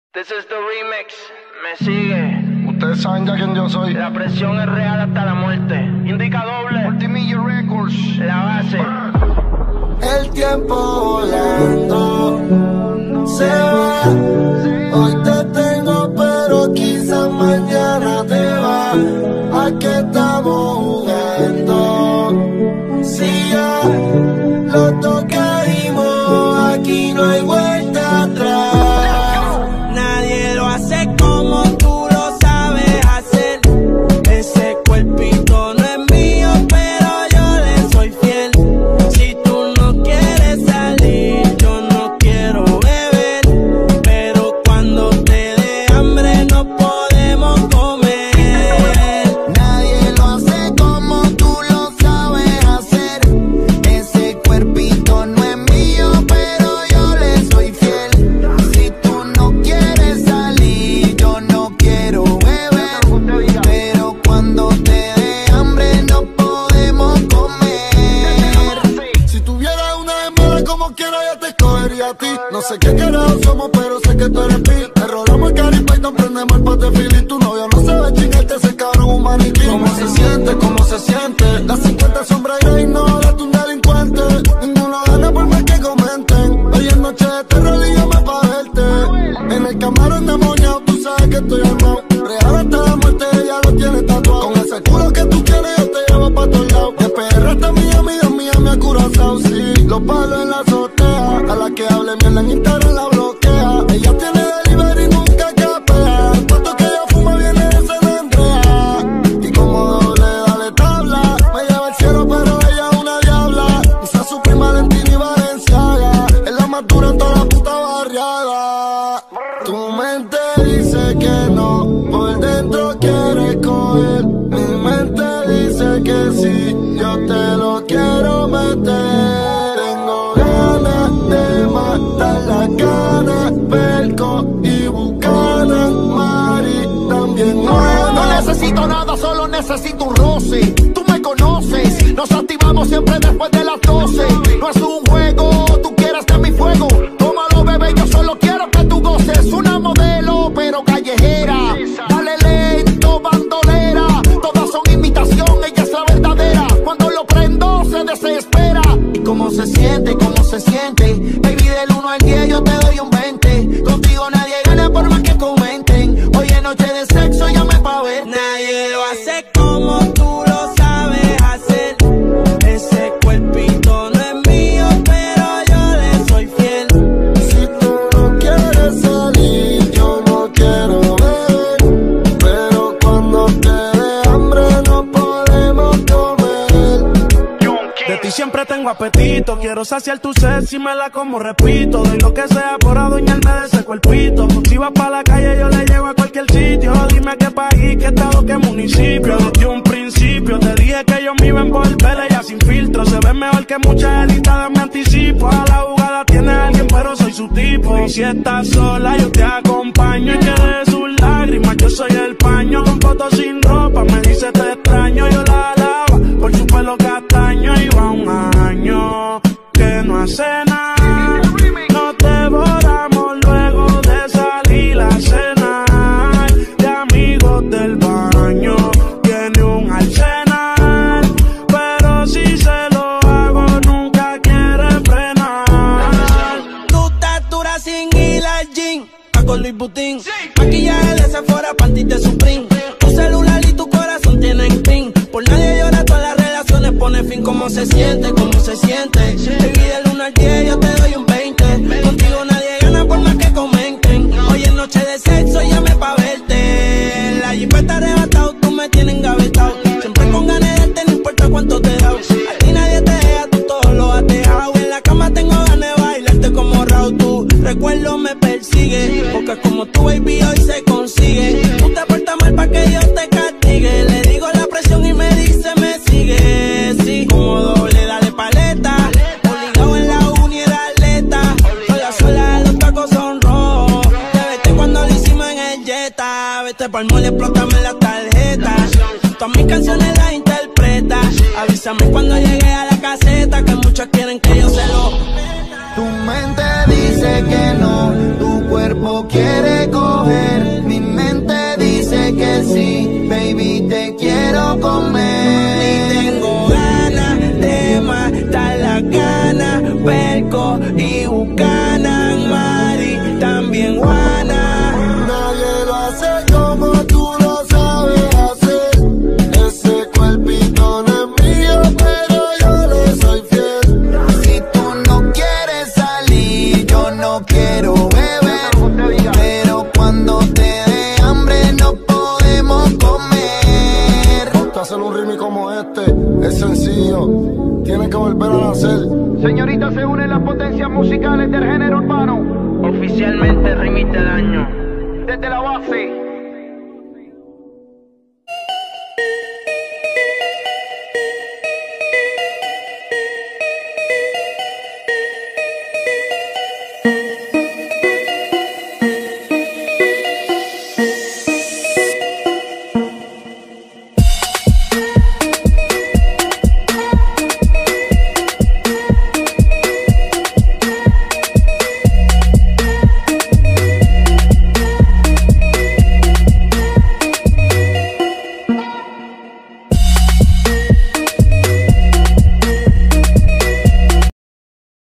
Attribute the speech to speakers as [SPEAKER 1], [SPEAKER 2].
[SPEAKER 1] This is the remix, me sigue.
[SPEAKER 2] Ustedes saben ya quién yo soy.
[SPEAKER 1] La presión es real hasta la muerte. Indica doble.
[SPEAKER 2] Multimillion Records.
[SPEAKER 1] La base.
[SPEAKER 3] El tiempo volando se va. Hoy te tengo, pero quizás mañana te va. ¿A qué estamos jugando? Si ya los dos caímos, aquí no hay vuelta atrás. Nadie lo hace como tú lo sabes hacer. Ese cuerpito no es mío, pero yo le soy fiel. Si tú no quieres salir, yo no quiero beber. Pero cuando te dé hambre no podemos comer. Nadie lo hace como tú lo sabes hacer. Ese cuerpito no es mío, pero yo le soy fiel. Si tú no quieres salir, yo no quiero beber. Pero cuando te dé hambre no podemos comer. Si tuviera una hembra como quiera, yo te escogería a ti. No sé qué carajo somos, pero sé que tú eres pil. Te rolamos el caripa y te prendemos el pate fili. Tu novio no sabe chingarte, ese cabrón un maniquí. ¿Cómo se siente? ¿Cómo se siente? Las 50 sombras y no de un delincuente. Ninguno gana por más que comenten. Hoy es noche de terror y yo me pa' verte. En el camarón demoniado, tú sabes que estoy armado. Real hasta la muerte, ella lo tiene tatuado. Con ese culo que tú quieres, yo te llevo pa' todos lados. De PR hasta Miami, Dios mío, me ha curazao, sí. Los palos en la azotea, a la que hable mierda en Instagram la bloquea. Ella tiene delivery y nunca capea. El cuento que ella fuma viene de San Andrea. Y como doble dale tabla, me lleva al cielo pero ella es una diabla. Usa su prima Valentina y Valenciaga. Es la más dura en toda la puta barriada. Tu mente dice que no, por dentro quiere coger. Mi mente dice que sí, yo te lo quiero meter. Tengo ganas de matar la cana, Perco y Bucana, Mari también.
[SPEAKER 4] No necesito nada, solo necesito un roce. Tú me conoces, nos activamos siempre después de las 12. No es un juego, tú quieres de mi fuego. Tómalo, bebé, yo solo quiero que tú goces. Una modelo, pero callejera. Dale lento, bandolera. Todas son imitación, ella es la verdadera. Cuando lo prendo, se desespera. ¿Cómo se siente? ¿Cómo se siente? Baby, del 1 al 10 yo te doy un 20. Contigo nadie gana por más que comenten. Hoy es noche de sexo, llame pa' ver. Nadie lo hace como tú lo sabes hacer. Ese cuerpito no es mío, pero yo le soy fiel. Si tú no quieres salir, yo no quiero beber. Pero cuando te dé hambre no podemos comer.
[SPEAKER 5] De ti siempre tengo apetito, quiero saciar tu sed si me la como, repito. Doy lo que sea por adueñarme de ese cuerpito. Si vas pa' la calle yo le llevo a cualquier sitio. Dime qué país, qué estado, qué municipio. Desde un principio te dije que yo me iba a envolver, ella sin filtro. Se ve mejor que muchas editadas, me anticipo. A la jugada tiene alguien pero soy su tipo. Y si estás sola yo te acompaño. Y que de sus lágrimas yo soy el paño. Con fotos sin ropa me dice te extraño. Yo la alaba por su pelo castaño. Y va un año que no hace nada. Nos devoramos luego de salir a cenar. De amigos del baño tiene un arsenal. Pero si se lo hago nunca quiere frenar.
[SPEAKER 3] Tu estatura sin ir al gym, Paco Luis Butín. Maquillaje de Sephora, panty de Supreme. Tu celular y tu corazón tienen pin. Por nadie llora, todas las relaciones pone fin. ¿Cómo se siente? ¿Cómo se siente? Baby, del 1 al 10 yo te doy un 20. Contigo nadie gana por más que comenten. Hoy es noche de sexo, llame pa' verte. La jipeta arrebatado, tú me tienes engavetado. Siempre con ganas de darte, no importa cuánto te da. A ti nadie te deja, tú todo lo has dejado. En la cama tengo ganas de bailarte como Raúl. Tu recuerdo me persigue, porque como tu baby hoy se consigue. Tú te portas mal pa' que Dios te castigue. Le digo la presión y me dice me sigue. Sí, como doble, dale paleta. Obligado en la uni era atleta. Sola sola, los tacos son rojos. Te vete cuando lo hicimos en el Jetta. Vete pa'l mall, explótame la tarjeta. Todas mis canciones las interpreta. Avísame cuando llegue a la caseta, que muchos quieren que yo se lo.
[SPEAKER 4] Tu mente dice que no, tu cuerpo
[SPEAKER 3] cuerpo quiere coger, mi mente dice que sí, baby, te quiero comer.
[SPEAKER 6] Y tengo ganas de matar las ganas, Perco y Buchanan, Mari, también Juana.
[SPEAKER 3] Nadie lo hace como tú lo sabes hacer. Ese cuerpito no es mío, pero yo le soy fiel. Si tú no quieres salir, yo no quiero beber, pero cuando te dé hambre no podemos comer.
[SPEAKER 2] Ponte a hacer un remix como este, es sencillo, tienes que volver a nacer.
[SPEAKER 1] Señorita, se unen las potencias musicales del género urbano. Oficialmente remix del año. Desde la base.